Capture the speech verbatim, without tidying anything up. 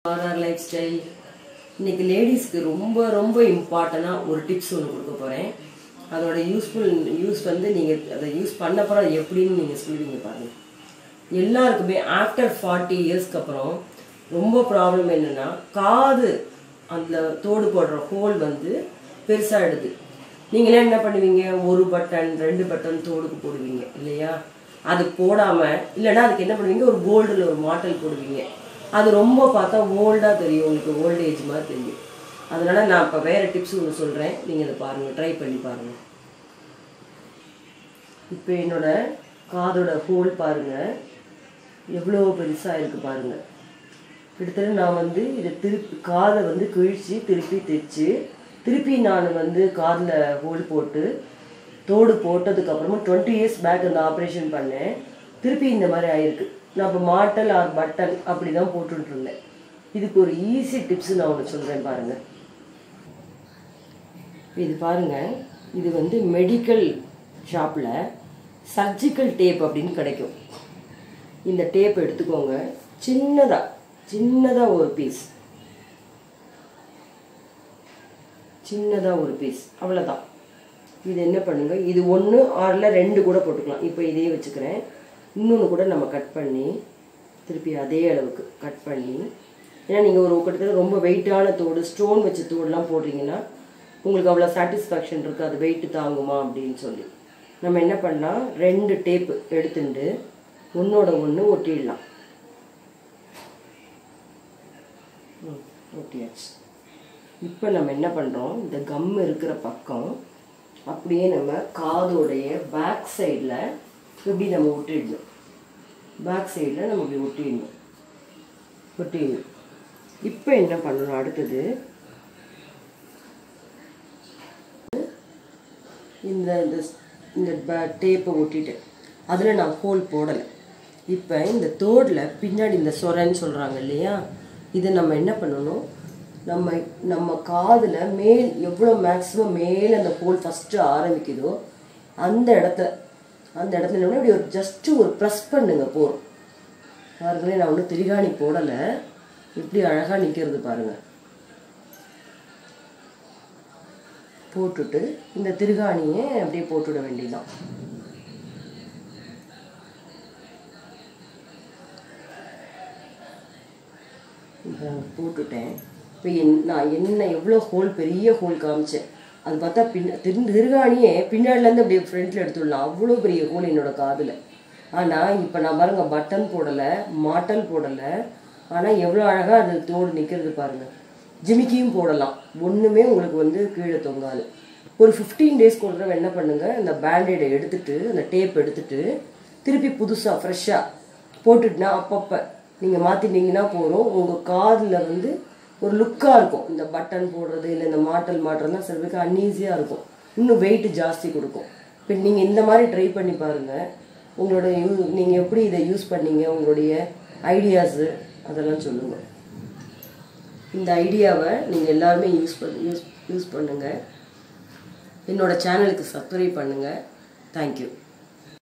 RR life style. இன்னைக்கு லேடிஸ்க்கு ரொம்ப ரொம்ப இம்பார்ட்டண்டாக ஒரு டிப்ஸ் ஒன்று கொடுக்க போகிறேன். அதோட யூஸ்ஃபுல் யூஸ் வந்து நீங்கள் அதை யூஸ் பண்ண போகிற எப்படின்னு நீங்கள் சொல்லுவீங்க பாருங்கள். எல்லாருக்குமே ஆஃப்டர் ஃபார்ட்டி இயர்ஸ்க்கு அப்புறம் ரொம்ப ப்ராப்ளம் என்னென்னா, காது அந்த தோடு போடுற ஹோல் வந்து பெருசாகிடுது. நீங்களே என்ன பண்ணுவீங்க, ஒரு பட்டன் ரெண்டு பட்டன் தோடுக்கு போடுவீங்க இல்லையா? அது போடாமல் இல்லைன்னா அதுக்கு என்ன பண்ணுவீங்க, ஒரு கோல்டில் ஒரு மாட்டல் போடுவீங்க. அது ரொம்ப பார்த்தா ஓல்டாக தெரியும், உங்களுக்கு ஓல்டேஜ் மாதிரி தெரியும். அதனால் நான் இப்போ வேறு டிப்ஸ் ஒன்று சொல்கிறேன், நீங்கள் இதை பாருங்கள், ட்ரை பண்ணி பாருங்கள். இப்போ என்னோட காதோட ஹோல் பாருங்கள் எவ்வளோ பெருசாக இருக்குது பாருங்கள். கிட்டத்தட்ட நான் வந்து இதை திருப்பி காதை வந்து கிழிச்சு திருப்பி தைச்சு திருப்பி நான் வந்து காதில் ஹோல் போட்டு தோடு போட்டதுக்கப்புறமா டுவெண்ட்டி இயர்ஸ் பேக் அந்த ஆப்ரேஷன் பண்ணேன். திருப்பி இந்த மாதிரி ஆயிருக்கு. நான் இப்போ மாட்டல் ஆர் பட்டன் அப்படி தான் போட்டுட்ருந்தேன். இதுக்கு ஒரு ஈஸி டிப்ஸு நான் ஒன்று சொல்கிறேன் பாருங்கள். இது பாருங்கள், இது வந்து மெடிக்கல் ஷாப்பில் சர்ஜிக்கல் டேப் அப்படின்னு கிடைக்கும். இந்த டேப் எடுத்துக்கோங்க, சின்னதாக சின்னதாக ஒரு பீஸ் சின்னதாக ஒரு பீஸ் அவ்வளோதான். இது என்ன பண்ணுங்கள், இது ஒன்று ஆறில் ரெண்டு கூட போட்டுக்கலாம். இப்போ இதையே வச்சுக்கிறேன். இன்னொன்று கூட நம்ம கட் பண்ணி திருப்பி அதே அளவுக்கு கட் பண்ணி, ஏன்னா நீங்கள் ஒரு கிட்டத்தட்ட ரொம்ப வெயிட்டான தோடு ஸ்டோன் வச்ச தோடுலாம் போடுறீங்கன்னா உங்களுக்கு அவ்வளோ சாட்டிஸ்ஃபேக்ஷன் இருக்குது, அது வெயிட்டு தாங்குமா அப்படின்னு சொல்லி நம்ம என்ன பண்ணலாம், ரெண்டு டேப்பு எடுத்துட்டு ஒன்றோட ஒன்று ஒட்டிடலாம். ஒட்டியாச்சு. இப்போ நம்ம என்ன பண்ணுறோம், இந்த கம் இருக்கிற பக்கம் அப்படியே நம்ம காதோடைய பேக் சைடில் இப்படி நம்ம ஒட்டிடணும். பேக் சைடில் நம்ம இப்படி ஒட்டிடணும் ஒட்டிடணும் இப்போ என்ன பண்ணணும், அடுத்தது இந்த இந்த டேப்பை ஒட்டிட்டு அதில் நான் ஹோல் போடலை. இப்போ இந்த தோடில் பின்னாடி இந்த சொரன்னு சொல்கிறாங்க இல்லையா, இதை நம்ம என்ன பண்ணணும், நம்ம நம்ம காதில் மேல் எவ்வளோ மேக்ஸிமம் மேலே அந்த ஹோல் ஃபஸ்ட்டு ஆரம்பிக்குதோ அந்த இடத்துல அந்த இடத்துல என்ன இப்படி ஒரு ஜஸ்ட்டு ஒரு ப்ரெஸ் பண்ணுங்க போகிறோம். பாருங்களேன், நான் ஒன்றும் திரிகாணி போடலை, இப்படி அழகாக நிற்கிறது பாருங்கள். போட்டுட்டு இந்த திருகாணியை அப்படியே போட்டுவிட வேண்டியதுதான். இப்போ போட்டுட்டேன். இப்போ என் நான் என்ன எவ்வளோ ஹோல் பெரிய ஹோல் காமிச்சேன், அது பார்த்தா பின் திரு திருகாணியே பின்னாடிலேருந்து அப்படியே ஃப்ரண்ட்டில் எடுத்துடலாம், அவ்வளோ பெரிய ஹோல் என்னோடய காதில். ஆனால் இப்போ நான் பாருங்க பட்டன் போடலை, மாட்டல் போடலை, ஆனால் எவ்வளோ அழகாக அது தோடு நிற்கிறது பாருங்கள். ஜிமிக்கியும் போடலாம், ஒன்றுமே உங்களுக்கு வந்து கீழே தொங்காது. ஒரு ஃபிஃப்டீன் டேஸ்க்கு ஒரு தடவை என்ன பண்ணுங்கள், அந்த பேண்டேடை எடுத்துகிட்டு அந்த டேப் எடுத்துகிட்டு திருப்பி புதுசாக ஃப்ரெஷ்ஷாக போட்டுட்டுனா அப்பப்போ நீங்கள் மாற்றிட்டீங்கன்னா போகிறோம். உங்கள் காதில் வந்து ஒரு லுக்காக இருக்கும். இந்த பட்டன் போடுறது இல்லை இந்த மாட்டல் மாட்டுறதுலாம் சில பேருக்கு அன்ஈஸியாக இருக்கும், இன்னும் வெயிட் ஜாஸ்தி கொடுக்கும். இப்போ நீங்கள் இந்த மாதிரி ட்ரை பண்ணி பாருங்கள். உங்களோட யூ நீங்கள் எப்படி இதை யூஸ் பண்ணீங்க, உங்களுடைய ஐடியாஸு அதெல்லாம் சொல்லுங்கள். இந்த ஐடியாவை நீங்கள் எல்லாருமே யூஸ் பண்ண யூஸ் யூஸ் பண்ணுங்கள். என்னோடய சேனலுக்கு சப்ஸ்கிரைப் பண்ணுங்கள். தேங்க்யூ.